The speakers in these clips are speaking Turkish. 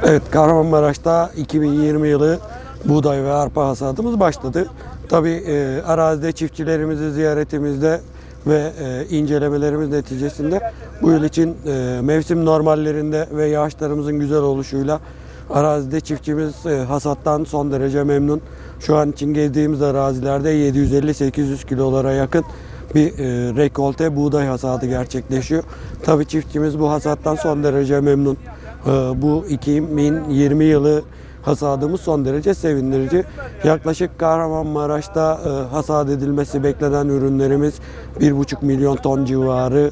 Evet, Kahramanmaraş'ta 2020 yılı buğday ve arpa hasadımız başladı. Tabii arazide çiftçilerimizi ziyaretimizde ve incelemelerimiz neticesinde bu yıl için mevsim normallerinde ve yağışlarımızın güzel oluşuyla arazide çiftçimiz hasattan son derece memnun. Şu an için gezdiğimiz arazilerde 750-800 kilolara yakın bir rekolte buğday hasadı gerçekleşiyor. Tabii çiftçimiz bu hasattan son derece memnun. Bu 2020 yılı hasadımız son derece sevindirici. Yaklaşık Kahramanmaraş'ta hasat edilmesi beklenen ürünlerimiz 1,5 milyon ton civarı,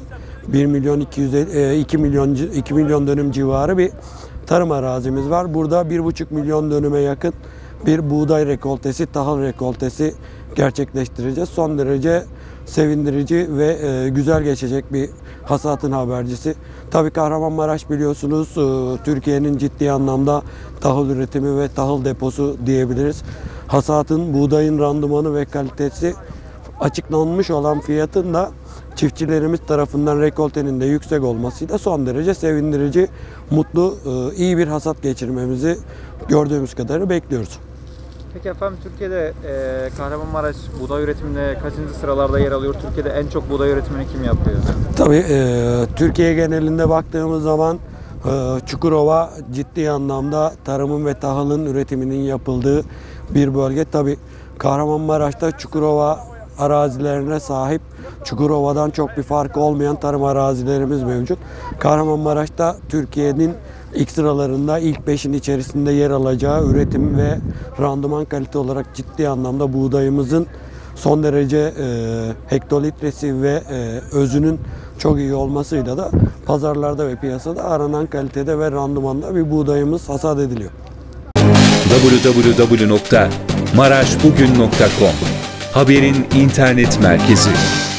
2 milyon dönüm civarı bir tarım arazimiz var. Burada 1,5 milyon dönüme yakın bir buğday rekoltesi, tahıl rekoltesi gerçekleştireceğiz. Son derece sevindirici ve güzel geçecek bir hasatın habercisi. Tabii Kahramanmaraş biliyorsunuz Türkiye'nin ciddi anlamda tahıl üretimi ve tahıl deposu diyebiliriz. Hasatın, buğdayın randımanı ve kalitesi açıklanmış olan fiyatın da çiftçilerimiz tarafından rekoltenin de yüksek olmasıyla son derece sevindirici, mutlu, iyi bir hasat geçirmemizi gördüğümüz kadarı bekliyoruz. Peki efendim, Türkiye'de Kahramanmaraş buğday üretiminde kaçıncı sıralarda yer alıyor? Türkiye'de en çok buğday üretimini kim yapıyor? Tabii Türkiye genelinde baktığımız zaman Çukurova ciddi anlamda tarımın ve tahılın üretiminin yapıldığı bir bölge. Tabii Kahramanmaraş'ta Çukurova arazilerine sahip, Çukurova'dan çok bir farkı olmayan tarım arazilerimiz mevcut. Kahramanmaraş'ta Türkiye'nin ilk sıralarında, ilk 5'in içerisinde yer alacağı üretim ve randıman kalite olarak ciddi anlamda buğdayımızın son derece hektolitresi ve özünün çok iyi olmasıyla da pazarlarda ve piyasada aranan kalitede ve randımanda bir buğdayımız hasat ediliyor. www.maraşbugün.com Haberin internet merkezi.